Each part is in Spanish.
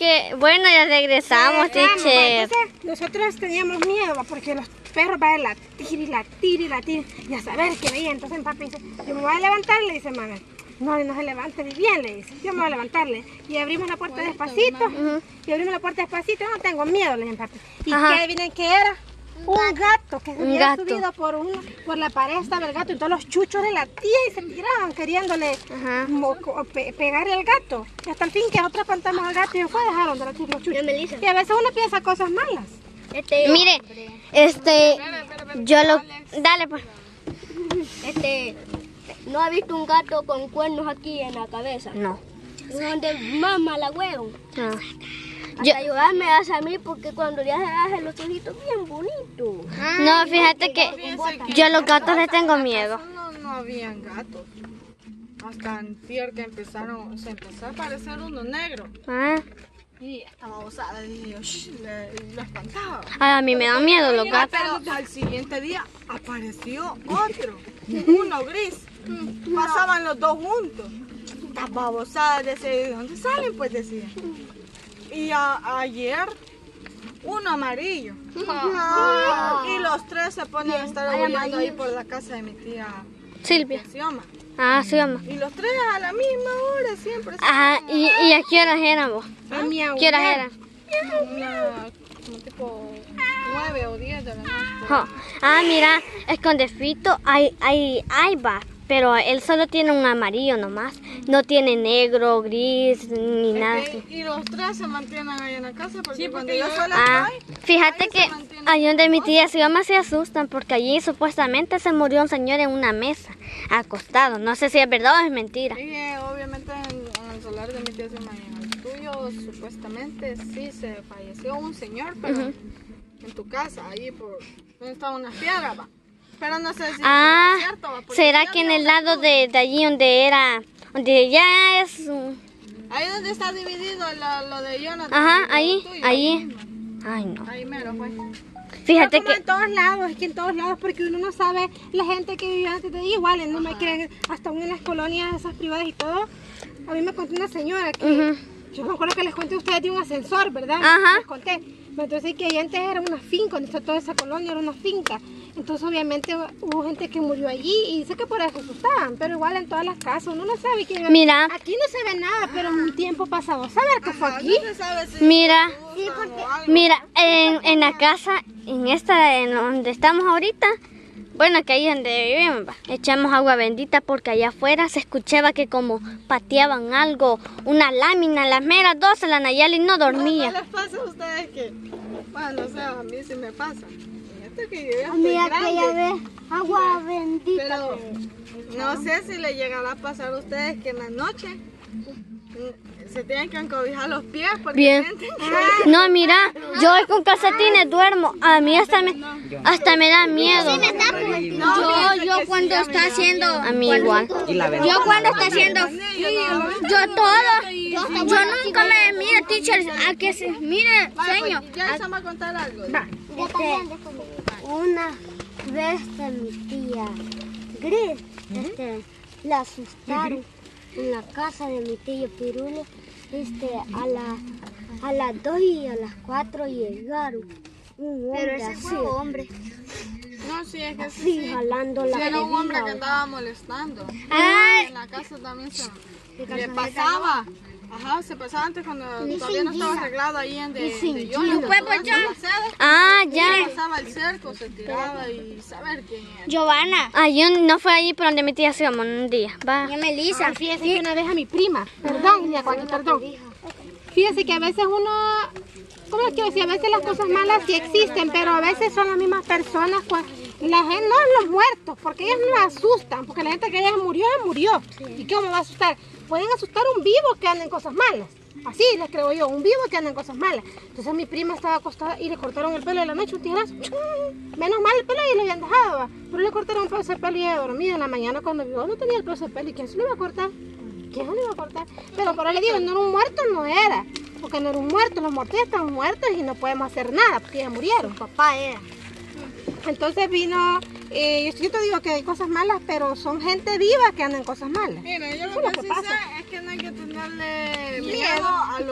que, bueno, ya regresamos, teacher. Entonces, nosotros teníamos miedo porque los perros van a latir y latir y latir y a saber qué veía. Entonces mi papi dice, yo me voy a levantar, le dice Manuel. No se levante bien, le dice. Yo me voy a levantarle. Y abrimos la puerta despacito. Y abrimos la puerta despacito. No tengo miedo, le dije papi. ¿Y qué adivinen qué era? Un gato que se había subido por la pared, estaba el gato y todos los chuchos de la tía y se tiraban queriéndole pegar el gato. Y hasta el fin que nosotros espantamos al gato y después dejaron de latir los chuchos. Y a veces uno piensa cosas malas. Mire, yo lo... Dale pues. ¿No ha visto un gato con cuernos aquí en la cabeza? No. Donde mama la huevo. No. Ayudarme a mí porque cuando le hace los ojitos bien bonitos. No, fíjate que yo a los gatos les tengo miedo. No habían gatos. Hasta antier que se empezó a aparecer uno negro. Y estaba osada, y lo espantaba. Ay, a mí me dan miedo los gatos. Pero al siguiente día apareció otro, uno gris. Pasaban los dos juntos. Estaba osada, decía, ¿de dónde salen? Pues decía. Y ayer, uno amarillo. Y los tres se ponen a estar huyendo ahí por la casa de mi tía Silvia. Xioma. Ah, Xioma. Y los tres a la misma hora siempre. Ajá, ¿y a qué horas eran vos? ¿Qué horas eran? Como tipo 9 o 10 de la noche. Ah, mira, escondefito, hay va. Pero él solo tiene un amarillo nomás. No tiene negro, gris, ni nada así. Y los tres se mantienen ahí en la casa porque cuando yo sola estoy... Fíjate que ahí donde mi tía Xioma se asustan porque allí supuestamente se murió un señor en una mesa, acostado. No sé si es verdad o es mentira. Sí, obviamente en el solar de mi tía Xioma y en el tuyo supuestamente sí se falleció un señor, pero en tu casa, ahí por donde estaban unas piedras, va. Pero no sé si es cierto. ¿Será que en el lado de allí donde ya es... Ahí donde está dividido lo de Jonathan. Ajá, ahí. Ay, no. Ahí mero, pues. Fíjate como en todos lados, es que en todos lados, porque uno no sabe, la gente que vive antes de ahí igual, no me quieren, hasta aún en las colonias esas privadas y todo. A mí me contó una señora que, yo me acuerdo que les conté a ustedes de un ascensor, ¿verdad? Les conté. Entonces que ahí antes era una finca, donde está toda esa colonia, era una finca. Entonces obviamente hubo gente que murió allí y dice que por eso asustaban, pero igual en todas las casas uno no sabe quién. Mira. Aquí no se ve nada, pero en un tiempo pasado, ¿saber qué fue aquí? No se sabe si Mira, en la casa, en donde estamos ahorita, bueno, que ahí donde vivimos, echamos agua bendita porque allá afuera se escuchaba que como pateaban algo, una lámina, las meras 12, la Nayeli no dormía. ¿No les pasa a ustedes que, bueno, no sé, a mí sí me pasa? Que yo ya estoy Mira grande, que ya ve agua bendita. pero no sé si le llegará a pasar a ustedes que en la noche se tienen que encobijar los pies porque sienten que... No, mira, yo hoy con calcetines duermo, a mí hasta me da miedo. Yo cuando está haciendo... A mí igual. Yo cuando está haciendo frío, yo nunca me miro, teacher, a que se mire, sueño. Ya se va a contar algo. Una vez de mi tía Gris, la asustaron en la casa de mi tío Pirulo, a las 2 y a las 4 llegaron un hombre hombre. No, sí, es que sí, jalando la era un hombre que andaba molestando. En la casa también le pasaba. Ajá, se pasaba antes cuando todavía no estaba arreglado ahí en de Jonathan. Ya. Pasaba el cerco, se tiraba y saber quién era. Giovanna. Yo no fue allí por donde mi tía se iba un día. Va. Y Melissa. Fíjese que una vez a mi prima, perdón. Fíjese que a veces uno, ¿cómo es que decía? A veces las cosas malas sí existen, pero a veces son las mismas personas, pues, la gente, no los muertos, porque ellos no asustan, porque la gente que ya murió, ¿Y cómo va a asustar? Pueden asustar a un vivo que anda en cosas malas. Así les creo yo, un vivo que anda en cosas malas. Entonces mi prima estaba acostada y le cortaron el pelo de la noche, un tijerazo. Menos mal el pelo y lo habían dejado, ¿va? Pero le cortaron un pedazo de pelo y ella dormida en la mañana cuando vio, no tenía el pedazo de pelo. ¿Y quién se lo iba a cortar? ¿Quién se lo iba a cortar? Pero por ahí le digo, no era un muerto, no era. Porque no era un muerto, los muertos están muertos y no podemos hacer nada porque ya murieron. Papá era. Entonces vino, yo te digo que hay cosas malas, pero son gente viva que anda en cosas malas. Mira, yo lo que sí sé es que no hay que tenerle miedo a los muertos.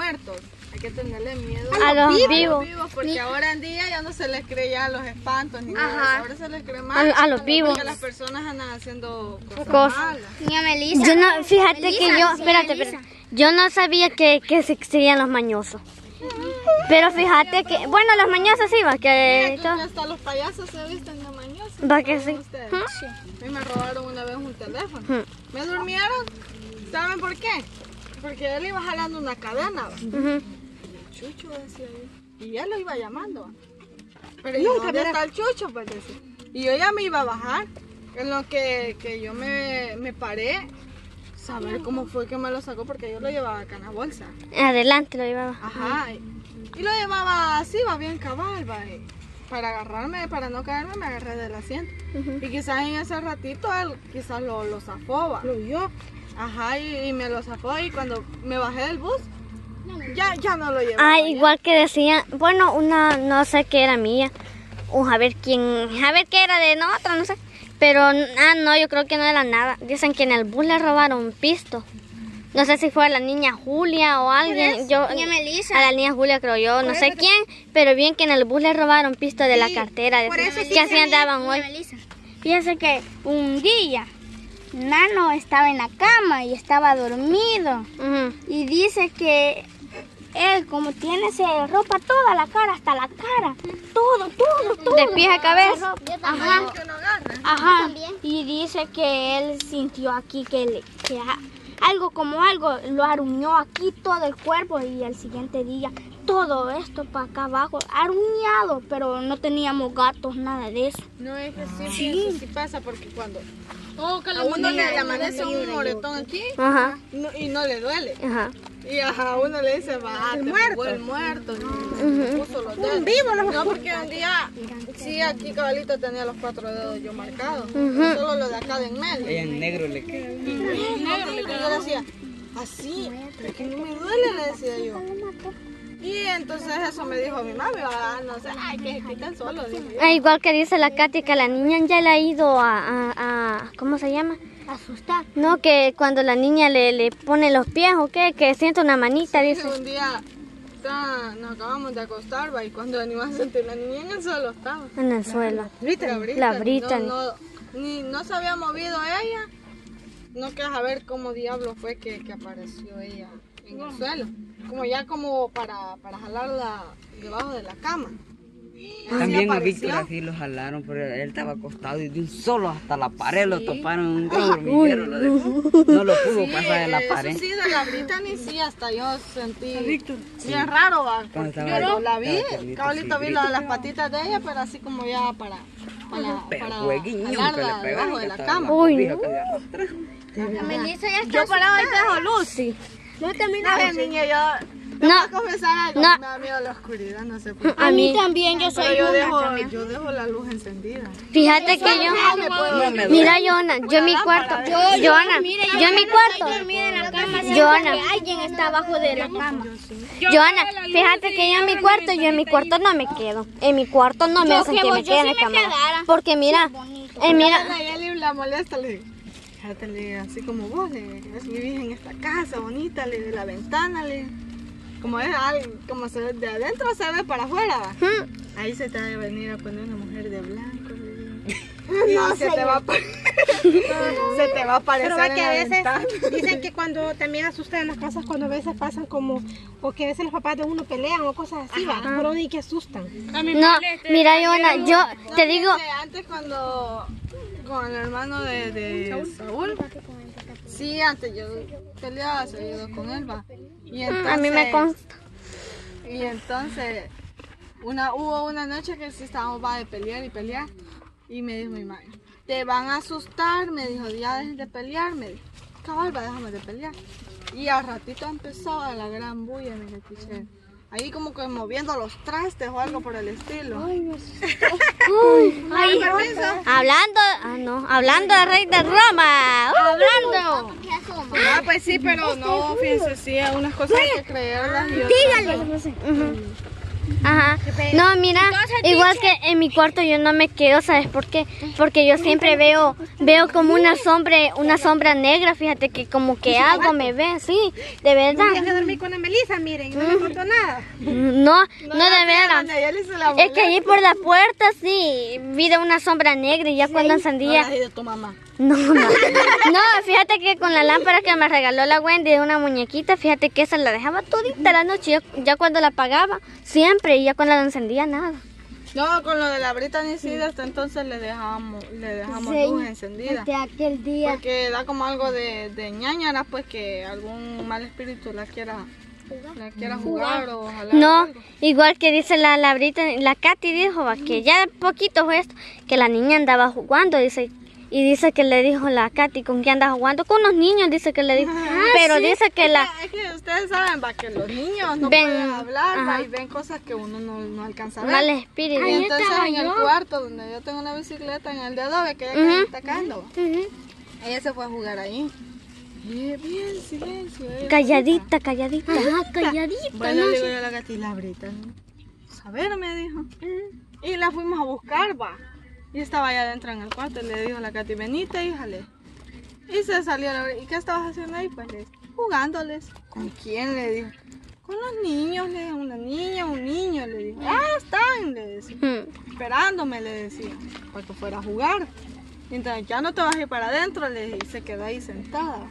muertos. Hay que tenerle miedo A los vivos. porque ahora en día ya no se les cree ya los espantos ni nada. Ahora se les cree más A los vivos. porque las personas andan haciendo cosas Cosas. malas. Niña Melissa. Yo no, fíjate Melissa, que yo, sí, espérate, Melissa. yo no sabía que existían los mañosos. Pero fíjate que, bueno, los mañosos sí, va que Mira, que hasta los payasos se visten de mañosos. va que sí. Ustedes. A mí me robaron una vez un teléfono. Ujú. Me durmieron. ¿Saben por qué? Porque él iba jalando una cadena. ¿Va? Ujú. Chucho, decía yo. Y él lo iba llamando. ¿Va? Pero ¿y dónde está el Chucho? Pues decía. Y yo ya me iba a bajar. En lo que yo me paré. Saber cómo fue que me lo sacó porque yo lo llevaba acá en la bolsa. Adelante lo llevaba. Ajá. Y lo llevaba así, va bien cabal, va. Y para agarrarme, para no caerme, me agarré del asiento. Y quizás en ese ratito él quizás lo zafó, va. Lo vio. Ajá, y me lo zafó y cuando me bajé del bus, ya no lo llevaba. Ah, ya. igual que decía, bueno, una, no sé qué era mía. O a ver qué era de otra, no sé. Pero, no, yo creo que no era nada. Dicen que en el bus le robaron pisto. No sé si fue a la niña Julia o alguien. Yo, Niña Melissa. a la niña Julia creo yo, no sé quién. Pero bien que en el bus le robaron pisto de la cartera. Por eso que así andaban Niña hoy. Melissa. Fíjense que un día Nano estaba en la cama y estaba dormido. Ujú. Y dice que él, como tiene ropa toda la cara, hasta la cara, todo. De pies a cabeza. Ajá, Que uno agarra. ajá. Y dice que él sintió aquí que algo lo aruñó aquí todo el cuerpo y el siguiente día todo esto para acá abajo, aruñado, pero no teníamos gatos, nada de eso. No, es que sí pasa porque cuando a uno le amanece un moretón aquí Ajá, y no le duele. ajá. Y a uno le dice, va, el muerto. Y puso los dedos. No, porque un día, sí, aquí cabalito tenía los 4 dedos yo marcados. Solo lo de acá de en medio. Ella en negro le queda. Y yo le decía, así, pero que no me duele, le decía yo. Y entonces eso me dijo mi mami, no sé, ay, que se quitan solos. Dije yo. Igual que dice la Katy que la niña ya le ha ido a ¿cómo se llama? Asustar. No, que cuando la niña le pone los pies o qué, que siente una manita, dice. Un día nos acabamos de acostar, va, y cuando venimos a sentir la niña en el suelo estaba. En el suelo. La Brittany. No se había movido ella, no que a ver cómo diablo fue que apareció ella en el suelo. Como para jalarla debajo de la cama. También a apareció. Víctor así lo jalaron, pero él estaba acostado y de un solo hasta la pared lo toparon en un gran hormiguero. No lo pudo pasar de la pared. Eso sí, de la Brittany sí, hasta yo sentí bien raro, va. Cuando Porque estaba- yo la vi, estaba tiernito, cabalito sí, vi las patitas de ella, pero así como ya para Pero fue guiñón que le jalarla debajo pegaron. de la que estaba- cama. Uy, dijo que se arrastró. Melissa ya está Yo paraba y dejo Lucy. No también. No, niña, yo No. voy a confesar algo, No. me da miedo la oscuridad, no sé por qué. a mí, También yo soy Pero una. yo dejo la luz encendida. fíjate que yo, No me duele. mira Joana, yo en mi cuarto, Joana, yo en mi cuarto, Dormida en la cama, Joana, que alguien está abajo de la cama. Joana, fíjate que yo en mi cuarto no me quedo, en mi cuarto no me hacen que me quede en la cama, porque mira, mira, Y él la molesta, le digo, fíjate, le digo, así como vos, le digo, vivís en esta casa bonita, le de la ventana, le digo. Como es algo, como se ve de adentro se ve para afuera, va. Ahí se te va a venir a poner una mujer de blanco, le digo. Y se te va a se te va a aparecer Pero ve en que la a veces ventana. dicen que cuando también asustan en las casas, cuando a veces pasan como, o que a veces los papás de uno pelean o cosas así, va, pero ni que asustan. no, mira Joana, yo te digo, Fíjate, antes cuando con el hermano de Saúl, sí, antes yo peleaba seguido con él, va. Y entonces, a mí me consta. Y entonces, hubo una noche que sí estábamos va de pelear y pelear. Y me dijo mi madre, te van a asustar, me dijo, ya dejes de pelear, me dijo, cabal, va, déjame de pelear. Y al ratito empezaba la gran bulla, me escuché. Ahí como que moviendo los trastes o algo por el estilo. Ay, hablando de Rey de Roma, hablando. Ah, pues sí, pero no, fíjense, sí, algunas cosas hay que creerlas. Y otras no. Ajá. No, mira, igual que en mi cuarto yo no me quedo, ¿sabes por qué? Porque yo siempre veo como una sombra negra, fíjate que como que algo me ve, sí, de verdad. Yo dormí con la Melissa, miren, y no me contó nada. No, de verdad. Es que allí por la puerta, sí, vi de una sombra negra y ya cuando encendía... No, de tu mamá. No, fíjate que con la lámpara que me regaló la Wendy de una muñequita, fíjate que esa la dejaba todita la noche, ya cuando la apagaba, siempre, y ya cuando la encendía, nada. No, con lo de la Brittany sí, hasta entonces le dejamos luz encendida. Hasta aquel día. Porque da como algo de ñañara, pues que algún mal espíritu la quiera jugar o jalar. No, algo. igual que dice la Brittany, la Katy dijo que ya poquito fue esto, que la niña andaba jugando, dice. Y dice que le dijo la Katy, ¿con quién andas jugando? Con los niños, dice que le dijo. Pero sí, dice que Es que ustedes saben, que los niños no pueden hablar, y ven cosas que uno no alcanza a ver. Mal espíritu. Y entonces en el cuarto donde yo tengo una bicicleta, en el de adobe, que ella está cayendo, ella se fue a jugar ahí. Bien, silencio. Calladita. Ajá, calladita. Bueno, le digo yo a la Katy, la Brittany. A ver, me dijo. Y la fuimos a buscar, Y estaba allá adentro en el cuarto y le dijo a la Katy, venite, híjale. Y se salió ¿y qué estabas haciendo ahí? Pues le dijo, jugándoles. ¿Con quién? Le dijo. Con los niños, le dijo, una niña, un niño, le dijo. Están, le decía. Esperándome, le decía, para que fuera a jugar. Y entonces, ya no te vas a ir para adentro, le dije, y se quedó ahí sentada.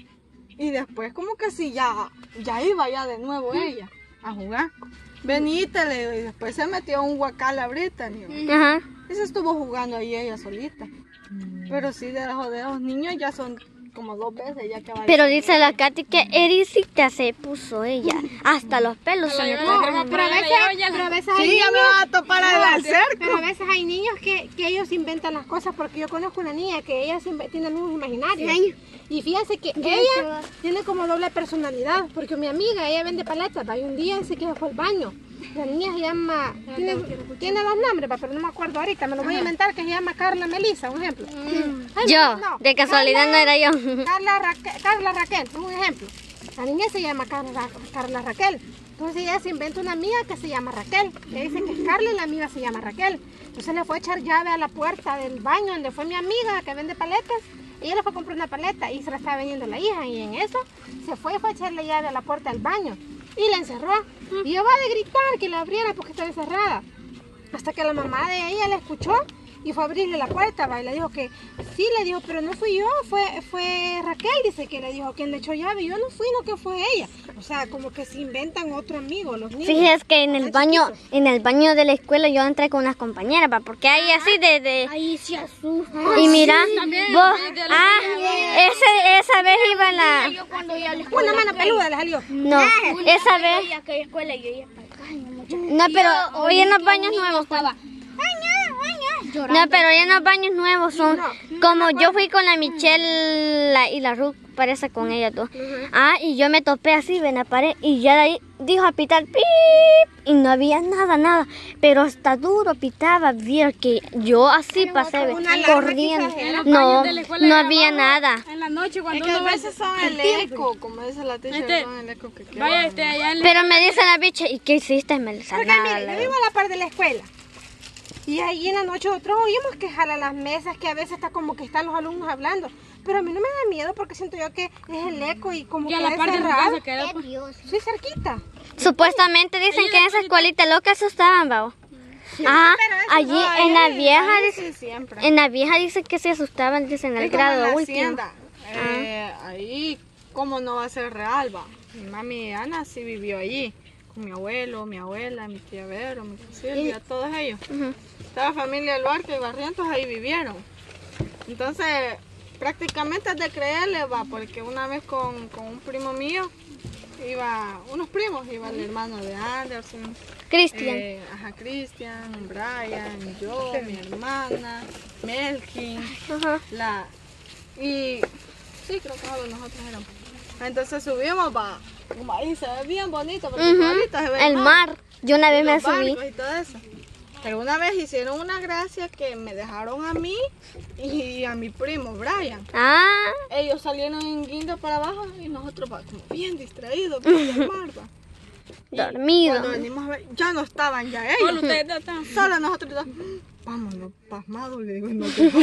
Y después como que sí, ya iba ya de nuevo ella a jugar. Venite, le digo, y después se metió un huacal a Brittany. Ajá. Y se estuvo jugando ahí ella solita. Pero sí, de los niños ya son como 2 veces ya que va. Pero dice la Katy que ericita se puso ella. Hasta los pelos se le pusieron. Pero a veces hay Sí, niños, ya me va a topar al cerco. pero a veces hay niños que ellos inventan las cosas, porque yo conozco una niña que ella tiene amigos imaginarios. Y fíjense que ella tiene como doble personalidad, porque mi amiga, ella vende paletas, y un día se quedó fue al baño. La niña se llama, tiene 2 nombres, pero no me acuerdo ahorita, me lo voy a inventar, que se llama Carla Melissa, un ejemplo. De casualidad no era yo. Carla Raquel, un ejemplo. La niña se llama Carla Raquel. Entonces ella se inventa una amiga que se llama Raquel. Le dice que es Carla y la amiga se llama Raquel. Entonces le fue a echar llave a la puerta del baño donde fue mi amiga que vende paletas. Ella le fue a comprar una paleta y se la estaba vendiendo la hija. Y en eso se fue a echarle llave a la puerta del baño. Y la encerró. Y yo va de gritar que la abriera porque estaba encerrada. Hasta que la mamá de ella la escuchó y fue a abrirle la puerta, y le dijo que sí, le dijo, pero no fui yo, fue Raquel, dice que le dijo quien le echó llave, yo no fui, no que fue ella. O sea, como que se inventan otro amigo los niños. Fíjese que en el baño de la escuela yo entré con unas compañeras, porque hay así de... Ahí se asusta. Y mira, vos, esa vez iba la... Una mano peluda le salió. No, esa vez... No, pero hoy en los baños nuevos estaba... No, pero ya en los baños nuevos son como yo fui con la Michelle y la Ruth, parece con ella tú. Y yo me topé así en la pared y ya de ahí dijo a pitar pip y no había nada, pero hasta duro pitaba, vieron que yo así pasé corriendo. No había nada. En la noche cuando a veces son el eco, como dice la teacher, son el eco que queda. allá Pero me dice la bicha, ¿y qué hiciste, Melissa? Porque mire, yo vivo a la par de la escuela. Y ahí en la noche nosotros oímos que jalan las mesas, que a veces está como que están los alumnos hablando. Pero a mí no me da miedo porque siento yo que es el eco y como que a la parte de cerrado. Soy cerquita. Supuestamente dicen que en esa escuelita loca asustaban, babo. Allí en la vieja en la vieja dicen que se asustaban, dicen el grado último. Ahí, ¿cómo no va a ser real, va? Mi mami Ana sí vivió allí. Mi abuelo, mi abuela, mi tía Vero, mi tía Silvia, todos ellos. Toda la familia Luarca y Barrientos ahí vivieron. Entonces, prácticamente es de creerle, va, porque una vez con un primo mío, unos primos, iba el hermano de Anderson. Cristian. Cristian, Brian, yo, mi hermana, Melkin, y sí, creo que todos nosotros éramos. Entonces subimos, va. Ahí se ve bien bonito, porque ahorita se ve el mar. Yo una vez me subí. Y todo eso. Pero una vez hicieron una gracia que me dejaron a mí y a mi primo Brian. Ellos salieron en guinda para abajo y nosotros como bien distraídos, bien del mar, va. dormido. Cuando venimos a ver, ya no estaban ya ellos. Solo ustedes dos están. Solo nosotros dos. Vámonos, pasmados, le digo. No,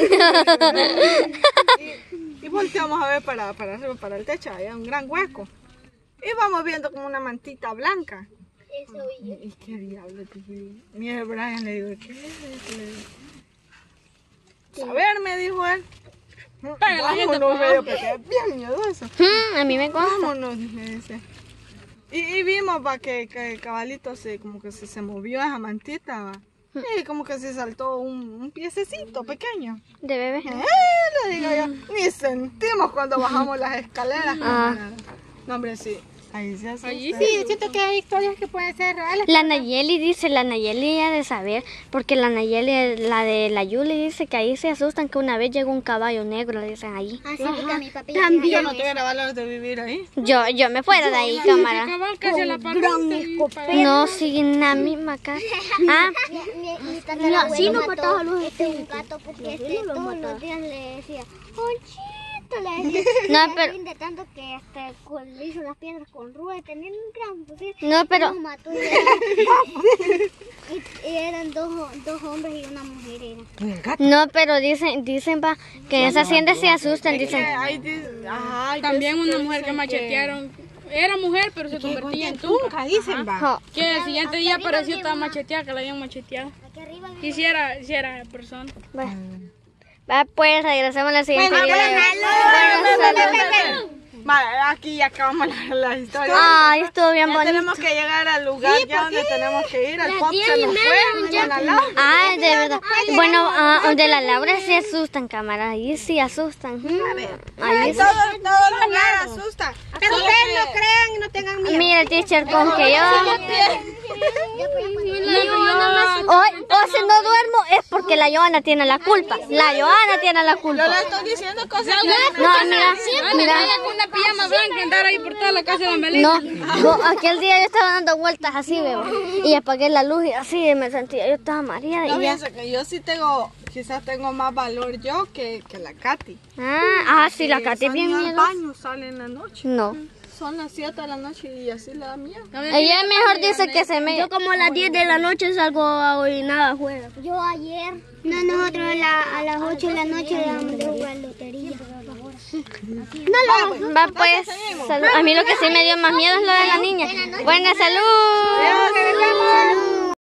y volteamos a ver para arriba, para el techo, había un gran hueco. Y vamos viendo como una mantita blanca. ¿Y qué diablo? Mire, Brian, le digo, ¿qué es eso? Le digo, a ver, me dijo él. Vámonos, medio porque es bien miedoso. A mí me consta. Vámonos, me dice. Y vimos que el cabalito como que se movió esa mantita, va. Y como que se saltó un piececito pequeño. De bebé. Le digo yo, ni sentimos cuando bajamos las escaleras. No, hombre, sí. Ahí se asusta. Sí, siento que hay historias que pueden ser reales. La Nayeli dice, la Nayeli ha de saber, porque la Nayeli, la de la Yuli dice que ahí se asustan que una vez llegó un caballo negro, dicen ahí. Así que mi papi Yo no tuviera valor de vivir ahí. Yo me fuera de ahí, cámara. Cabal, casi a la par. No, sí, en la misma casa. Ah, Mi tatarabuelo sí, no mató mataba a los un gato porque todos los días le decía, Ponchito, le decía. No, Y pero- al fin de tanto que le hizo las piedras con rúa, tenía un gran fusil. No, pero- Los mató y eran dos hombres y una mujer. no, pero dicen pa, que en esa hacienda se asustan, dicen. También una mujer que machetearon. Era mujer, pero se convertía en tunca. Nunca dicen, va. Jo, Que el siguiente día apareció toda macheteada, que la habían macheteado. Aquí arriba Y si era persona. va, pues regresamos a la siguiente video. Vale, aquí ya acabamos la historia. Ay, estuvo bien Ya bonito. tenemos que llegar al lugar ya donde tenemos que ir. Al pop se nos fue. Ya la Laura. Ah, de verdad. Bueno, donde la Laura se asustan, cámara. Ahí sí asustan. Ahí sí. Todo lugar asusta. Pero ustedes no crean y no tengan miedo. Mira, teacher, con que yo hoy si no duermo es porque la Joana tiene la culpa. La Joana tiene la Yo culpa. le estoy diciendo cosas que No, mira. Con una pijama blanca andar ahí por toda la casa de la Melissa. No, aquel día yo estaba dando vueltas así, bebo. Y apagué la luz y así me sentía, yo estaba mareada No, y ya. fíjense que yo sí quizás tengo más valor yo que la Katy. Sí, la Katy es bien al miedosa. baño, sale en la noche. No. Son las 7 de la noche y así le da miedo. Ella mejor dice que se me... Yo como a las 10 de la noche salgo a orinar afuera. Yo ayer, nosotros a las 8 de la noche le damos de jugar lotería. Va pues, salud. A mí lo que sí me dio más miedo es lo de la niña. Buena salud. Salud.